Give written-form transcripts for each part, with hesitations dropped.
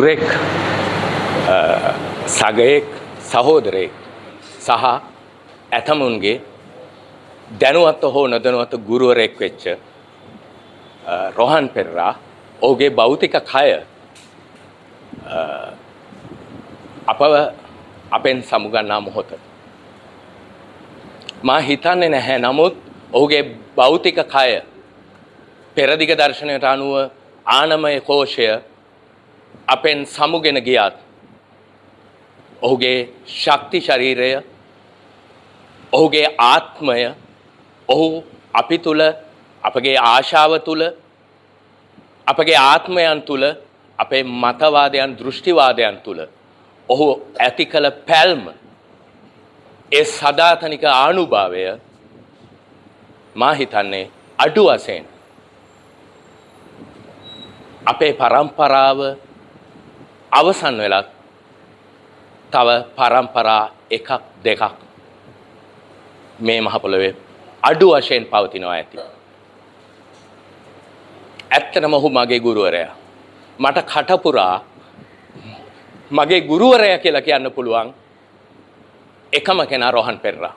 ගුරෙක් සගයෙක් සහෝදරයෙක් සහ ඇතමුන්ගේ දැනුවත් හෝ නොදැනුවත් ගුරුවරයෙක් වෙච්ච රොහන් පෙරේරා ඔහුගේ භෞතික කය අපෙන් සමුගන්නා මොහොත මා හිතන්නේ නැහැ. නමුත් ඔහුගේ භෞතික කය පෙරදිග දර්ශනයට අනුව ආනමය කෝෂය අපෙන් සමුගෙන ගියත් ඔහුගේ ශක්ති ශරීරය ඔහුගේ ආත්මය ඔහු අපි තුල අපගේ ආශාව තුල අපගේ ආත්මයන් තුල අපේ මතවාදයන් දෘෂ්ටිවාදයන් තුල ඔහු ඇති කළ පැල්ම ඒ සදාතනික ආනුභාවය මා හිතන්නේ අඩු වශයෙන් අපේ පරම්පරාව අවසන් වෙලත් තව පරම්පරා එකක් දෙකක් මේ මහ පොළොවේ අඩු වශයෙන් පවතිනවා ඇති. ඇත්තටම ඔහු මගේ ගුරුවරයා. මට කටපුරා මගේ ගුරුවරයා කියලා කියන්න පුළුවන් එකම කෙනා රොහන් පෙරේරා.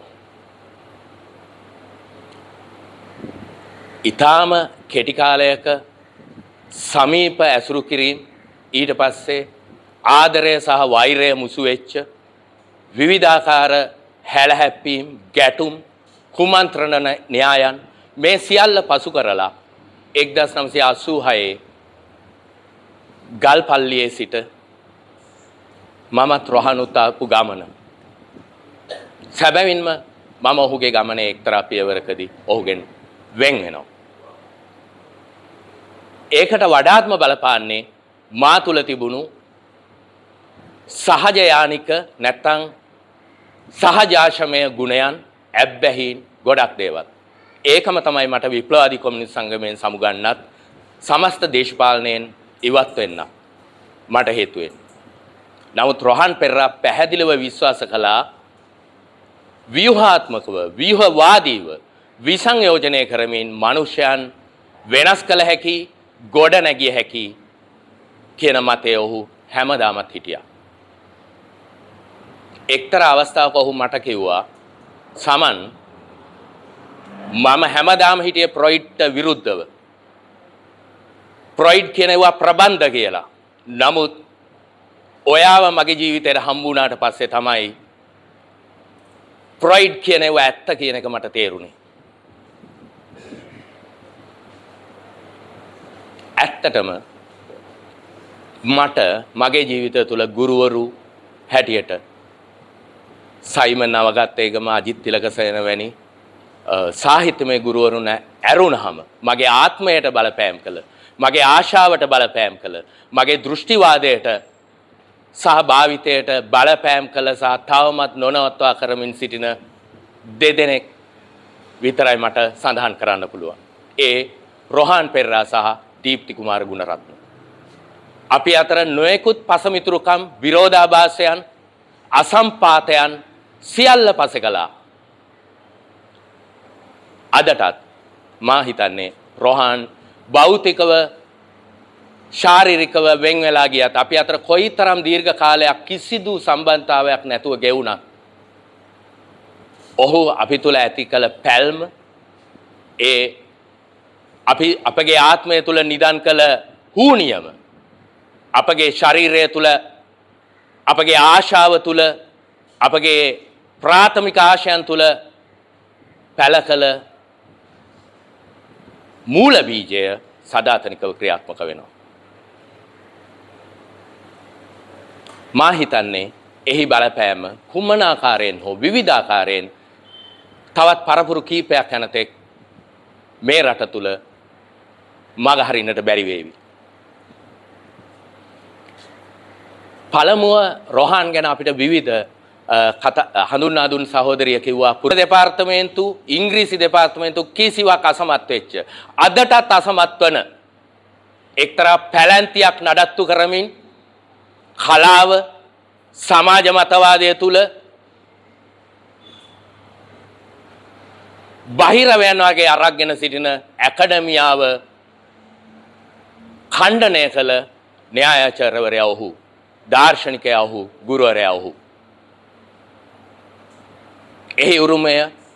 ඊටාම කෙටි කාලයක සමීප ඇසුරු කිරීම ඊට පස්සේ ආදරය සහ වෛරය මුසු වෙච්ච විවිධාකාර හැලහැප්පීම් ගැටුම් කුමන්ත්‍රණ න්‍යායන් මේ සියල්ල පසු කරලා 1986 ගල්පල්ලියේ සිට මමත් රොහනුත් ආපු ගමන සැබවින්ම මම ඔහුගේ ගමනේ එක්තරා පියවරකදී ඔහුගෙන් වෙන් වෙනවා. ඒකට වඩාත්ම බලපාන්නේ මා තුල තිබුණු සහජ යානික නැත්තම් සහජාශමය ගුණයන් ඇබ්බැහින් ගොඩක් දේවල්. ඒකම තමයි මට විප්ලවාදී කොමියුනිස්ට් සංගමයෙන් සමුගන්නත් සමස්ත දේශපාලනයෙන් ඉවත් වෙන්න මට හේතු වෙන්නේ. නමුත් රොහන් පෙරේරා පැහැදිලිව විශ්වාස කළා ව්‍යුහාත්මකව ව්‍යුහවාදීව විසංයෝජනය කරමින් මනුෂ්‍යයන් වෙනස් කළ හැකි ගොඩ නැගිය හැකි කියන මතය ඔහු හැමදාමත් හිටියා. එක්තරා අවස්ථාවක ඔහු මට කිව්වා සමන් මම හැමදාම හිටියේ ෆ්‍රොයිඩ්ට විරුද්ධව. ෆ්‍රොයිඩ් කියනවා ප්‍රබන්ධ කියලා. නමුත් ඔයාව මගේ ජීවිතේට හම්බ වුණාට පස්සේ තමයි ෆ්‍රොයිඩ් කියනවා ඇත්ත කියන එක මට තේරුණේ. ඇත්තටම මට මගේ ජීවිතය තුළ ගුරුවරු හැටියට සයිමන් නවගත්තේගම අජිත් තිලකසේන වැනි සාහිත්‍යමය ගුරුවරුන් ඇරුණහම මගේ ආත්මයට බලපෑම් කළ මගේ ආශාවට බලපෑම් කළ මගේ දෘෂ්ටිවාදයට සහ භාවිතයට බලපෑම් කළ සහ තවමත් නොනවත්වා කරමින් සිටින දෙදෙනෙක් විතරයි මට සඳහන් කරන්න පුළුවන්. ඒ රොහන් පෙරේරා සහ දීප්ති කුමාර ගුණරත්න. අපි අතර නොයෙකුත් පසමිතුරුකම් විරෝධාභාසයන් අසම්පාතයන් සියල්ල පසෙකලා අදටත් මා හිතන්නේ රොහන් භෞතිකව ශාරීරිකව වෙන් වෙලා ගියත් අපි අතර කොයිතරම් දීර්ඝ කාලයක් කිසිදු සම්බන්ධතාවයක් නැතුව ගෙවුණා. ඔහු අපි තුල ඇති කළ පැල්ම ඒ අපගේ ආත්මය තුල නිදන් කළ හූනියම අපගේ ශරීරය තුල අපගේ ආශාව තුල අපගේ ප්‍රාථමික ආශයන් තුල පැල කළ මූල බීජය සදාතනිකව ක්‍රියාත්මක වෙනවා. මා හිතන්නේ එහි බලපෑම කුමන ආකාරයෙන් හෝ විවිධාකාරයෙන් තවත් පරපුරු කීපයක් යනතෙක් මේ රට තුල මග හරින්නට බැරි වේවි. පළමුව රොහන් ගැන අපිට විවිධ හඳුන්වා දුන් සහෝදරිය කිව්වා පුර දෙපාර්තමේන්තු ඉංග්‍රීසි දෙපාර්තමේන්තු කිසිවක් අසමත් වෙච්ච අදටත් අසමත් වන එක්තරා පැලැන්තියක් නඩත්තු කරමින් කලාව සමාජ මතවාදය තුල බහිරවයන් වගේ අරගෙන සිටින ඇකඩමියාව ඛණ්ඩනය කළ න්‍යායාචාර්යවරයා ඔහු, දාර්ශනිකයා ඔහු, ගුරුවරයා ඔහු. එහි උරුමය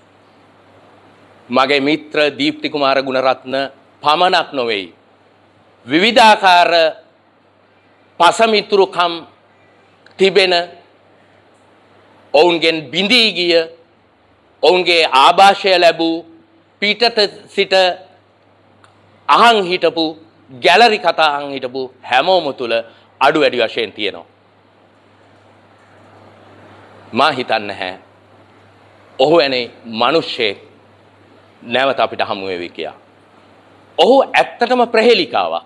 මගේ මිත්‍ර දීප්ති කුමාර ගුණරත්න පමණක් නොවේයි. විවිධාකාර පසමිතුරුකම් තිබෙන ඔවුන්ගෙන් බිඳී ගිය ඔවුන්ගේ ආభాෂය ලැබූ පිටත සිට අහන් හිටපු ගැලරි කතා අහන් හිටපු හැමෝම තුල අඩු වැඩි වශයෙන් තියෙනවා. මා හිතන්නේ නැහැ ඔහු එනේ මිනිස්සෙක් නැවත අපිට හමු වෙවි කියලා. ඔහු ඇත්තටම ප්‍රහෙලිකාවක්.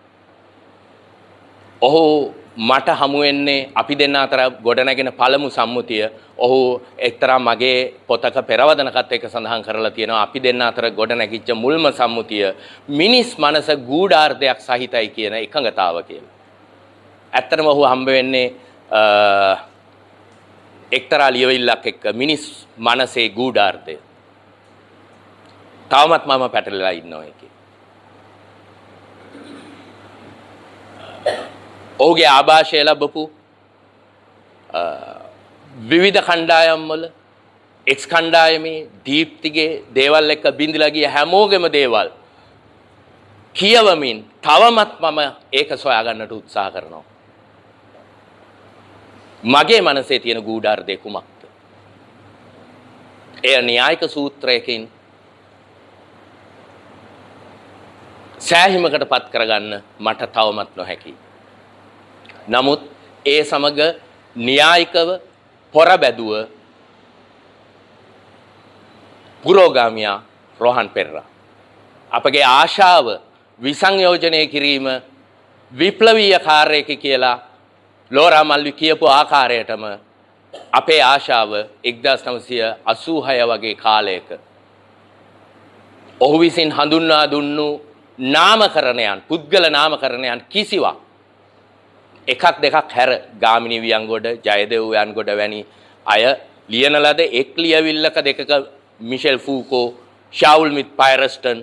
ඔහු මට හමු වෙන්නේ අපි දෙන්න අතර ගොඩනැගෙන පළමු සම්මුතිය. ඔහු එක්තරා මගේ පොතක පෙරවදනකත් එක්ක සඳහන් කරලා තියෙනවා අපි දෙන්න අතර ගොඩනැගිච්ච මුල්ම සම්මුතිය මිනිස් මනස ගූඪාර්ධයක් සහිතයි කියන එකඟතාව කියලා. ඇත්තටම ඔහු හම්බ වෙන්නේ එක්තරා ලියවිල්ලක් එක්ක මිනිස් මනසේ ගූඪාර්ධය. තවමත් මම පැටලලා ඉන්නවා ඒකේ. ඔහුගේ ආభాෂය ලැබපු විවිධ කණ්ඩායම් වල එක්ස් කණ්ඩායමේ දීප්තිගේ දේවල් එක්ක බිඳලා ගිය හැමෝගෙම දේවල් කියවමින් තවමත් මම ඒක සොයා ගන්නට උත්සාහ කරනවා. මගේ මනසේ තියෙන ගූඪාර්ධය කුමක්ද? එය න්‍යායික සූත්‍රයකින් සෑහීමකට පත් කරගන්න මට තවමත් නොහැකියි. නමුත් ඒ සමග න්‍යායිකව පොරබැදුව පුරෝගාමියා රෝහන් පෙරේරා අපගේ ආශාව විසංයෝජනය කිරීම විප්ලවීය කාර්යයක කියලා ලෝරා මල්වි කියපු ආකාරයටම අපේ ආශාව 1986 වගේ කාලයක ඔහු විසින් හඳුන්වා දුන්නු නාමකරණයන් පුද්ගල නාමකරණයන් කිසිවක් එකක් දෙකක් හැර ගාමිණී වියන්ගොඩ ජයදේව වියන්ගොඩ වැනි අය ලියන ලද එක් ලියවිල්ලක දෙකක මිෂෙල් ෆූකෝ ශාවුල් මිත් පයරස්ටන්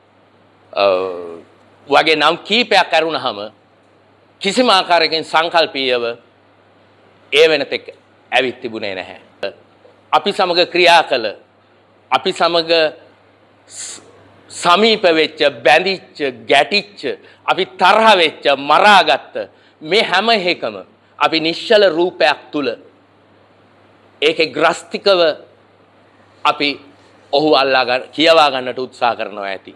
වගේ නම් කීපයක් අරුණහම කිසිම ආකාරයකින් සංකල්පීයව ඒ වෙනතෙක් ඇවිත් තිබුණේ නැහැ. අපි සමග ක්‍රියා කළ අපි සමග සමීප වෙච්ච බැඳිච්ච ගැටිච්ච අපි තරහ වෙච්ච මරාගත්ත මේ හැම එකම අපි නිශ්චල රූපයක් තුල ඒකේ ග්‍රස්තිකව අපි ඔහු අල්ලා ගන්න කියවා ගන්නට උත්සාහ කරනවා ඇති.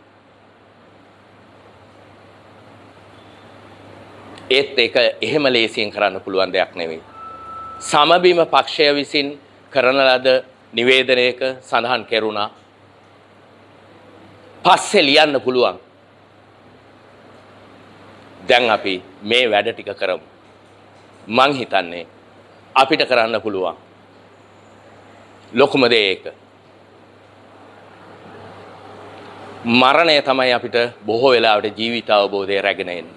ඒත් ඒක එහෙම ලේසියෙන් කරන්න පුළුවන් දෙයක් නෙවෙයි. සමබිම පක්ෂය විසින් කරන ලද නිවේදනයක සඳහන් කෙරුණා පස්සේ ලියන්න පුළුවන්. දැන් අපි මේ වැඩ ටික කරමු. මං හිතන්නේ අපිට කරන්න පුළුවන්. ලොකුම දේ ඒක. මරණය තමයි අපිට බොහෝ වෙලාවට ජීවිත අවබෝධය රැගෙන එන්නේ.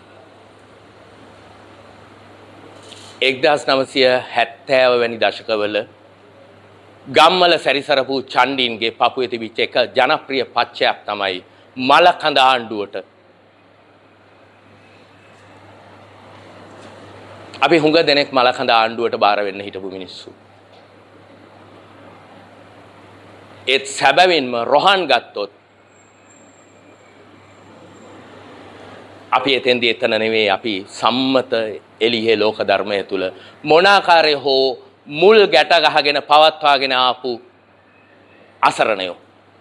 1970 වැනි දශකවල ගම්වල සැරිසරපු චණ්ඩීන්ගේ පපුවේ තිබිච්ච එක ජනප්‍රිය පච්චයක් තමයි මලකඳ ආණ්ඩුවට අපි හුඟ දෙනෙක් මලකඳ ආණ්ඩුවට බාර වෙන්න හිටපු මිනිස්සු. ඒත් සැබවින්ම රොහන් ගත්තොත් අපි එතෙන්දී එතන නෙවෙයි අපි සම්මත එළියේ ලෝක ධර්මය තුල මොනාකාරයේ හෝ මුල් ගැට ගහගෙන පවත්වාගෙන ආපු අසරණයෝ.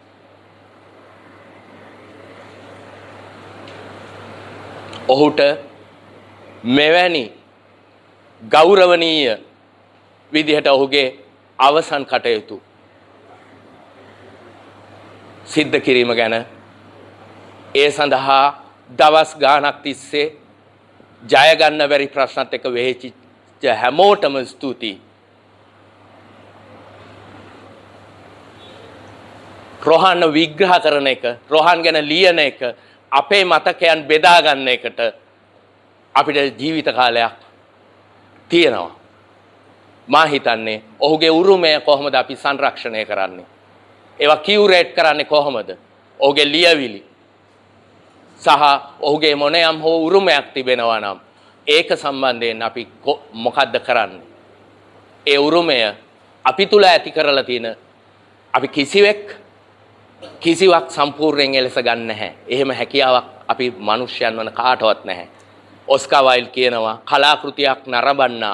ඔහුට මෙවැනි ගෞරවනීය විදිහට ඔහුගේ අවසන් කටයුතු සිද්ධ කිරීම ගැන ඒ සඳහා දවස් ගාණක් තිස්සේ ජය ගන්න බැරි ප්‍රශ්නත් එක්ක වෙහෙචිච්ච හැමෝටම ස්තුතියි. රෝහන් විග්‍රහ කරන එක, රෝහන් ගැන ලියන එක, අපේ මතකයන් බෙදා ගන්න එකට අපිට ජීවිත කාලයක් තියෙනවා. මා හිතන්නේ ඔහුගේ උරුමය කොහොමද අපි සංරක්ෂණය කරන්නේ? ඒවා කියුරේට් කරන්නේ කොහොමද? ඔහුගේ ලියවිලි සහ ඔහුගේ මොනෑම් හෝ උරුමයක් තිබෙනවා නම් ඒක සම්බන්ධයෙන් අපි මොකද්ද කරන්නේ? ඒ උරුමය අපි තුල ඇති කරලා තියෙන අපි කිසිවක් සම්පූර්ණයෙන් එලෙස ගන්න නැහැ. එහෙම හැකියාවක් අපි මිනිස්යන් වන කාටවත් නැහැ. ඔස්කා වයිල්ඩ් කියනවා කලාකෘතියක් නරඹන්නා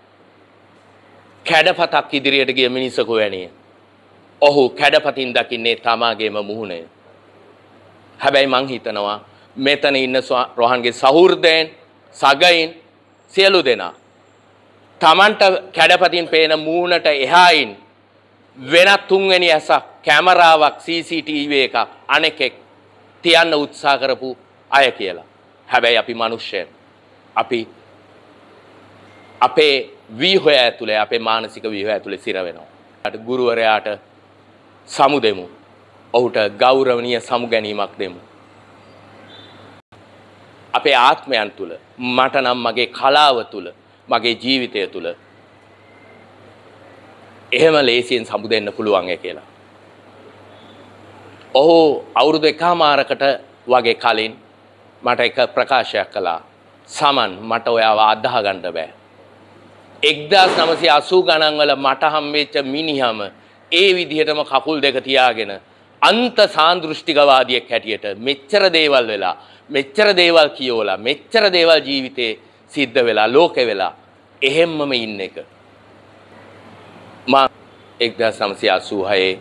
කැඩපතක් ඉදිරියට ගිය මිනිසෙකු වැනිය. ඔහු කැඩපතින් දකින්නේ තමාගේම මුහුණය. හැබැයි මං හිතනවා මෙතන ඉන්න රෝහන්ගේ සහෘදයන් සගයින් සියලු දෙනා තමන්ට කැඩපතින් පේන මුහුණට එහායින් වෙනත් තුන්වෙනි ඇසක් කැමරාවක් CCTV එකක් අනෙකෙක් තියන්න උත්සාහ කරපු අය කියලා. හැබැයි අපි මිනිස්සුන් අපි අපේ ව්‍යුහය ඇතුලේ අපේ මානසික ව්‍යුහය ඇතුලේ සිර වෙනවා. ගුරුවරයාට සමු දෙමු. ඔහුට ගෞරවනීය සමු ගැනීමක් දෙමු. අපේ ආත්මයන් තුල මට නම් මගේ කලාව තුල මගේ ජීවිතය තුල එහෙම ලේසියෙන් සමු දෙන්න පුළුවන් කියලා. ඔහු අවුරුදු එකමාරකට වගේ කලින් මට එක ප්‍රකාශයක් කළා. සමන් මට ඔයාව අදාහ ගන්න බෑ. 1980 ගණන් වල මට හම්බෙච්ච මිනිහම ඒ විදිහටම කකුල් දෙක තියාගෙන අන්ත සාන්දෘෂ්ටිකවාදියෙක් හැටියට මෙච්චර දේවල් වෙලා මෙච්චර දේවල් කියවලා මෙච්චර දේවල් ජීවිතේ සිද්ධ වෙලා ලෝකේ වෙලා එහෙම්මම ඉන්න එක මා 1986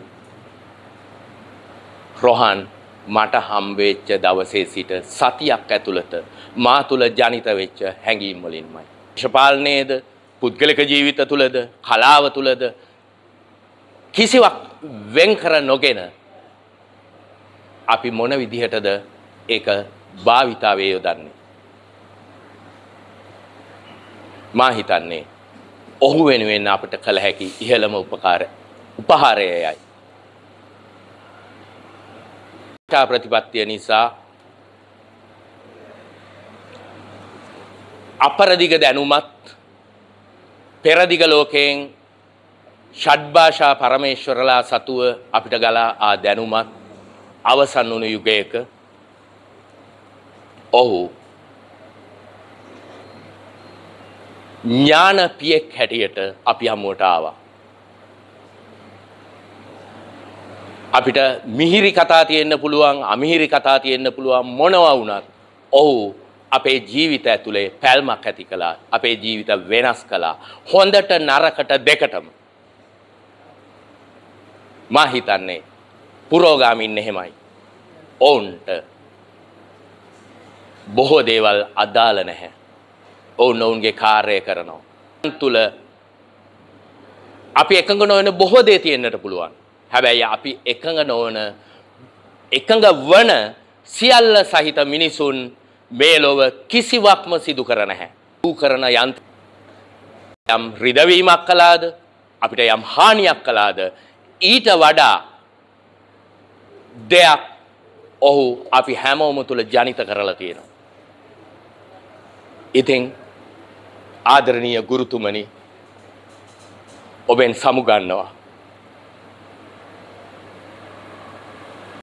රෝහන් මට හම්බෙච්ච දවසේ සිට සතියක් ඇතුළත මා තුල ජනිත වෙච්ච හැඟීම් වලින්මයි. දේශපාලනයේද පුද්ගලික ජීවිත තුලද කලාව තුලද කිසිවක් වෙන් කර නොගෙන අපි මොන විදිහටද ඒක භාවිතාවේ යොදන්නේ. මා හිතන්නේ ඔහු වෙනුවෙන් අපිට කළ හැකි ඉහළම උපහාරයයි. ප්‍රතිපත්තිය නිසා අපරදිග දැනුමත් පෙරදිග ලෝකයෙන් ෂඩ්භාෂා පරමේශ්වරලා සතුව අපිට ගලා ආ දැනුමත් අවසන් වුණු යුගයක ඔහු ඥාන පියෙක් හැටියට අපි හමුවට ආවා. අපිට මිහිරි කතා තියෙන්න පුළුවන් අමිහිරි කතා තියෙන්න පුළුවන් මොනවා වුණත් ඔහු අපේ ජීවිත ඇතුලේ පැල්මක් ඇති කළා. අපේ ජීවිත වෙනස් කළා. හොඳට නරකට දෙකටම. මා හිතන්නේ පුරෝගාමින් එහෙමයි. ඔවුන්ට බොහෝ දේවල් අදාළ නැහැ. ඔවුන්ගේ කාර්යය කරනවා. තුල අපි එකඟ නොවන බොහෝ දේ තියෙන්නට පුළුවන්. හැබැයි අපි එකඟ නොවන එකඟ වන සියල්ල සහිත මිනිසුන් මේ ලොව කිසිවක්ම සිදු කර නැහැ. කරන යම් රිදවීමක් කළාද අපිට යම් හානියක් කළාද ඊට වඩා දෙයක් ඔහු අපි හැමෝම තුල ජනිත කරලා තියෙනවා. ඉතින් ආදරණීය ගුරුතුමනි ඔබෙන් සමු ගන්නවා.